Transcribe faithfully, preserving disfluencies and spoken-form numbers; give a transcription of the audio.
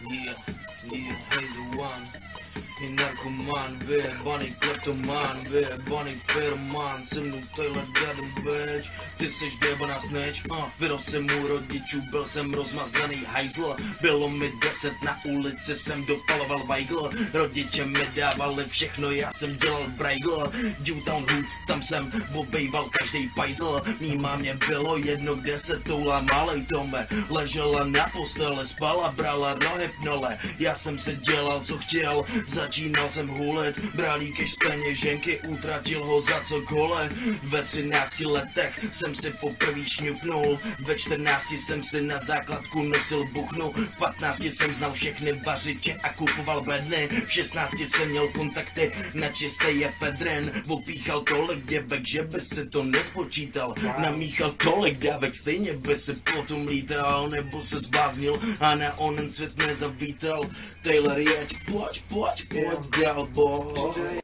Yeah, yeah, Hazel One. I narkoman, vyjebaný kleptoman, vyjebaný pyroman, se mnou tadyhle dadem bitch, ty seš vyjebaná snitch, uh, vyrost jsem u rodičů, byl jsem rozmazlený hajzl, bylo mi deset, na ulici jsem dopaloval vajgl, rodiče mi dávali všechno, já jsem dělal brajgl, Dewtown Hood, tam jsem obejval každej pajzl, mý mámě bylo jedno, kde se toula malej Tome, ležela na postele, spala, brala rohypnole, já jsem se dělal, co chtěl, začínal jsem hulit, bralíkeš z peněženky, utratil ho za co kole. Ve třinácti letech jsem si poprvé šňupnul, ve čtrnácti jsem si na základku nosil buchnu, v patnácti jsem znal všechny vařiče a kupoval bedny, v šestnácti jsem měl kontakty na čistý efedrin, opíchal tolik děvek, že by si to nespočítal, namíchal tolik dávek, stejně by si potom lítal, nebo se zbláznil a na onen svět nezavítal. Taylor, jeď, pojď, pojď, pojď dál, boy.